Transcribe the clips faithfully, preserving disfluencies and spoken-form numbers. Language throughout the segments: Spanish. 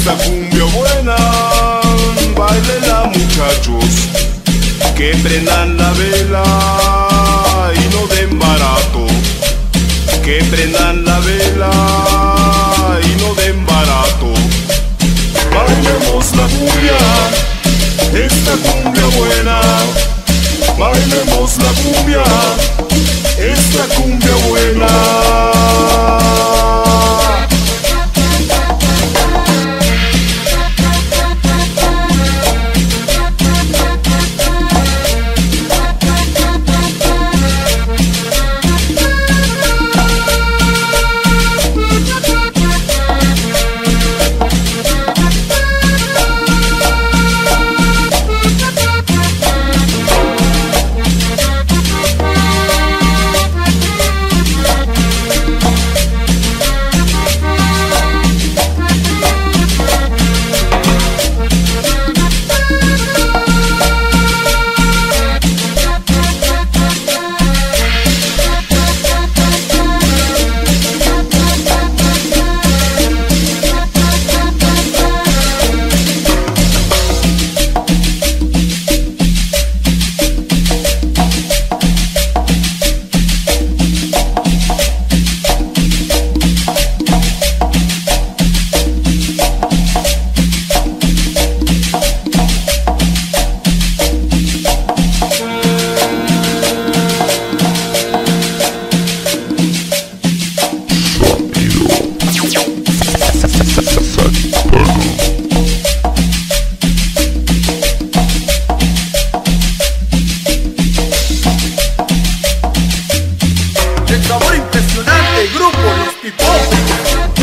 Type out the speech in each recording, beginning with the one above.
esta cumbia buena, bailenla muchachos, que prendan la vela y no den barato, que prendan la vela y no den barato. Bailemos la cumbia, esta cumbia buena, bailemos la cumbia, esta cumbia buena. El sabor impresionante, grupo Los Pipopes.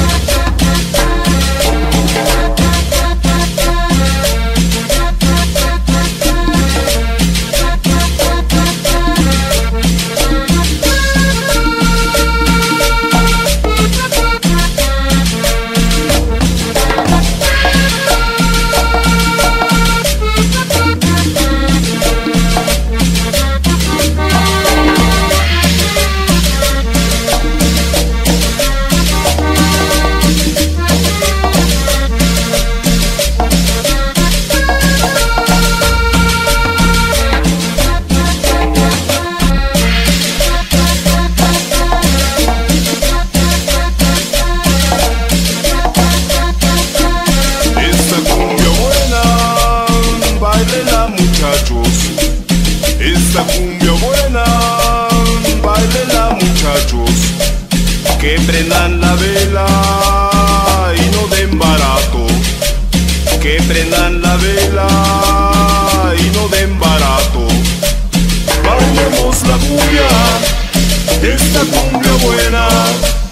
Esta cumbia buena, bailenla muchachos, que prendan la vela y no den barato, que prendan la vela y no den barato. Bailemos la cumbia, esta cumbia buena.